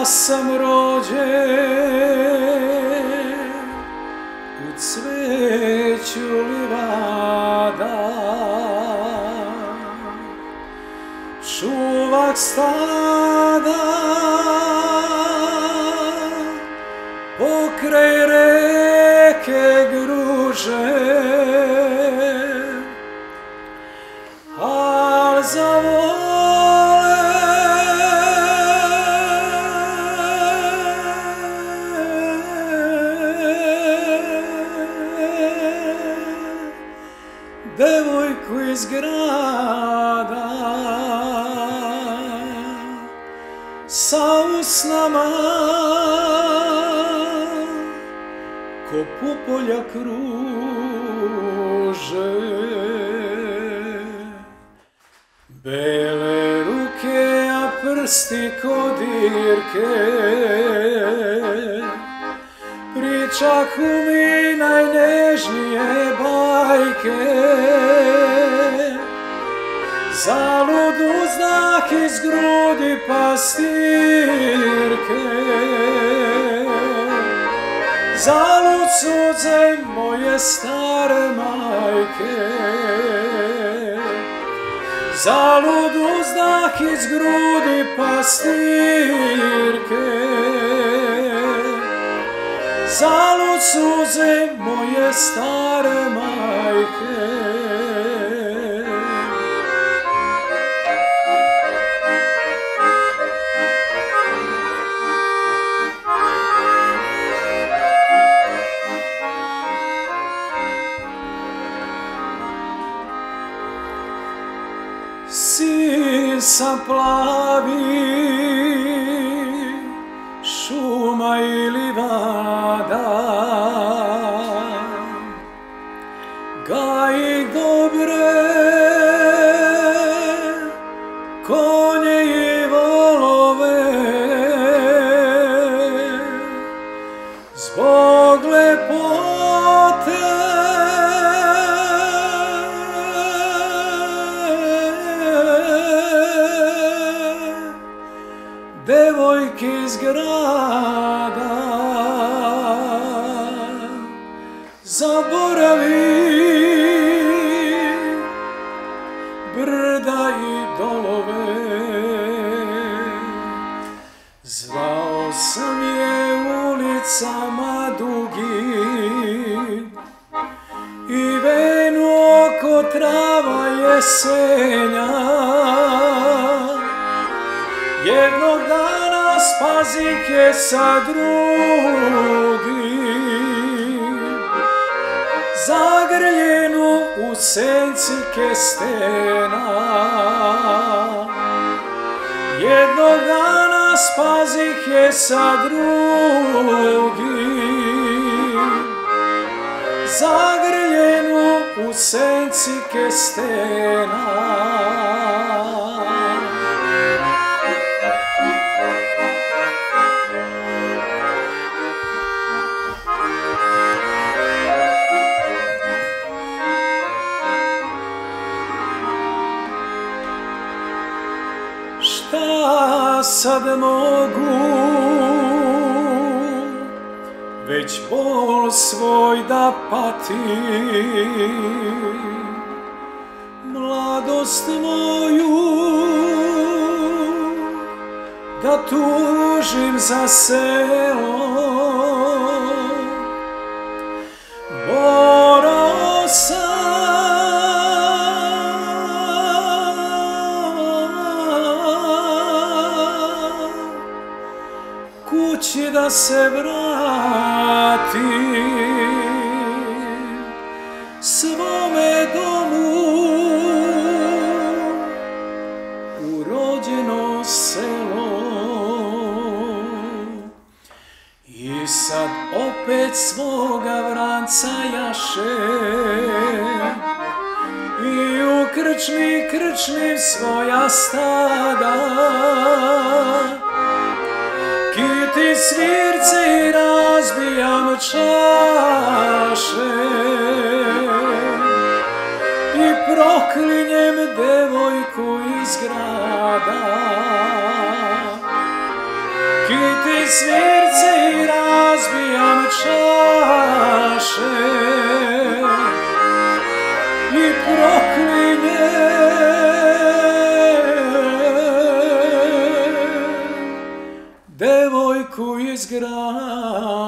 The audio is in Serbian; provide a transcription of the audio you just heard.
sam rođen u cveću livada, čuvak stada pokraj reke Gruže, al zavole devojku iz grada sa usnama ko pupolja kruže, bele ruke a prsti ko dirke, pričahu mi najnežnije bajke, zalud uzdah iz grudi pastirke, zalud suze moje stare majke, zalud uzdah iz grudi pastirke, zalud suze moje stare majke. Sin sam plavi šuma i livada, gaji dobre konje i volove, zbog lepote devojke iz grada zaboravi brda i dolove. Zvao sam je ulicama dugim i venu oko trava jesenja, jednog dana spazih je sa drugim, zagrljenu u senci kestena. Jednog dana spazih je sa drugim, zagrljenu u senci kestena. Šta sad mogu, već bol svoj da patim, mladost moju da tužim za selo. Morao sam kući da se vratim, svome domu u rođeno selo. I sad opet svoga vranca jašem i u krčmi krčnim svoja stada, kiti svirce i razbijam čaše i proklinjem devojku iz grada. svirce i razbijam čaše i proklinjem devojku iz grada.